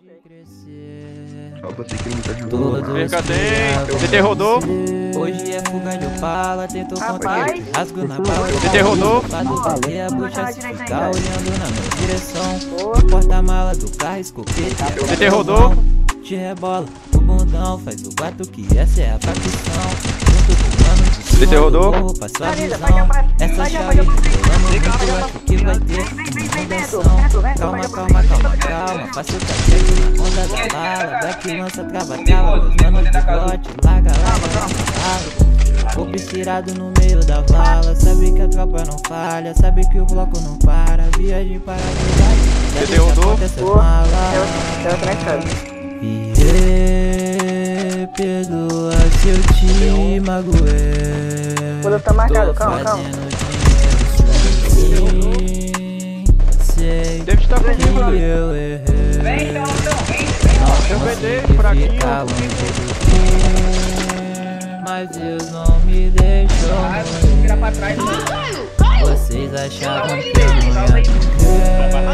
Só você que não tá jogando. PKT, TT rodou. Hoje é fuga de Opala, tentou contra ele, rasgo na bala. TT rodou. Falei a bucha se ficar olhando na minha direção. Porta-mala do carro, escopete. TT rodou. Te rebola, o bundão faz o batuque, essa é a facção. Junto com o mano de cima, TT rodou. roupa, sua visão. Essa chave rolando muito, acho que vai ter inundação. Calma, faça o cachê na onda da bala. Black lança, trava, meus mano de bote. Larga, Corpo tirado no meio da vala. Sabe que a tropa não falha, sabe que o bloco não para. Viagem para a cidade, TT rodou. Perdoa se eu te magoei. Quando tá marcado, calma. Sei Deve estar que comigo ali. eu errei. Vem, então, Eu vendei, fraquinho. Ficar longe do fim, mas Deus não me deixou morrer. virar pra trás. Vocês achavam que eu não ia morrer.